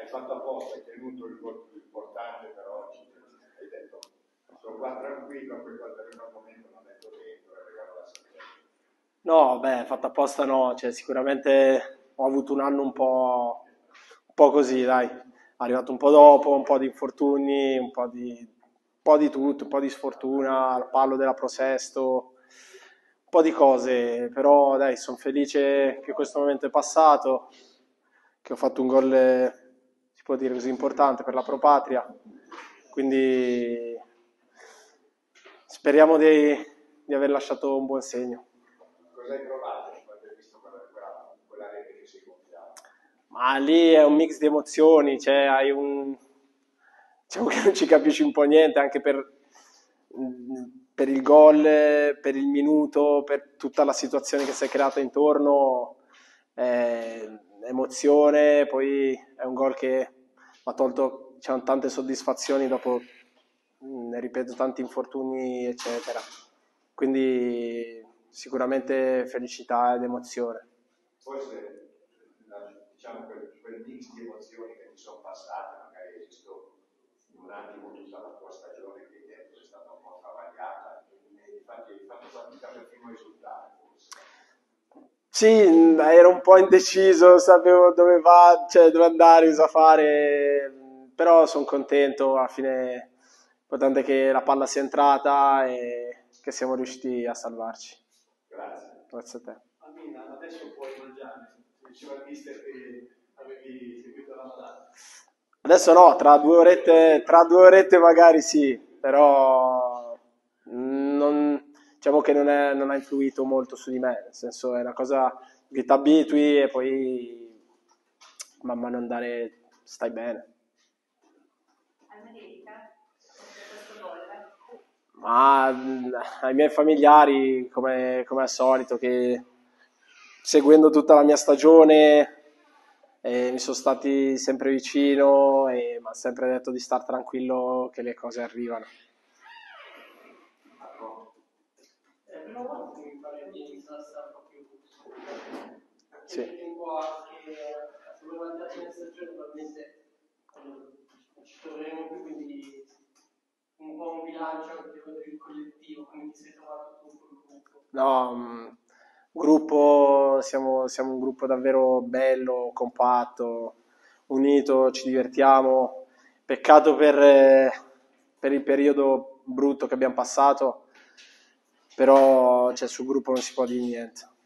fatto apposta, hai tenuto il gol più importante per oggi, hai detto sono qua tranquillo, poi quando arriva il momento non metto dentro e regalo la salvezza. No, beh, fatto apposta no, cioè, sicuramente ho avuto un anno un po' così, dai. È arrivato un po' dopo, un po' di infortuni, un po' di tutto, un po' di sfortuna, il pallo della Pro Sesto, un po' di cose, però dai, sono felice che questo momento è passato, che ho fatto un gol, si può dire così, importante per la Pro Patria, quindi speriamo di aver lasciato un buon segno. Cosa hai provato quando hai visto quella rete che si gonfiava? Ma lì è un mix di emozioni, cioè diciamo che non ci capisci un po' niente, anche per il gol, per il minuto, per tutta la situazione che si è creata intorno, emozione, poi è un gol che ha tolto, diciamo, tante soddisfazioni dopo, ripeto, tanti infortuni, eccetera. Quindi sicuramente felicità ed emozione. Forse diciamo quel mix di emozioni che ti sono passate, magari hai visto in un attimo tutta la tua stagione che hai detto è stata un po' travagliata e infatti hai fatto fatica per il primo risultato forse. Sì, ero un po' indeciso, sapevo cioè, dove andare, cosa fare, però sono contento, alla fine l'importante è che la palla sia entrata e che siamo riusciti a salvarci. Grazie. Grazie a te. Amina, adesso puoi mangiare, diceva il mister che avevi seguito la malata. Adesso no, tra 2 orette magari sì, però diciamo che non ha influito molto su di me, nel senso è una cosa che ti abitui e poi man mano andare, stai bene. America, questo gol. Ma ai miei familiari, come al solito, che seguendo tutta la mia stagione mi sono stati sempre vicino e mi hanno sempre detto di star tranquillo che le cose arrivano. Prima volta che mi pare di iniziare a stare proprio Sì. tempo anche se volevo andare in stagione probabilmente ci troveremo più, quindi un po' un bilancio anche per il collettivo, come ti sei trovato tu col gruppo? No, gruppo, siamo un gruppo davvero bello, compatto, unito, ci divertiamo. Peccato per il periodo brutto che abbiamo passato, però cioè, sul gruppo non si può dire niente.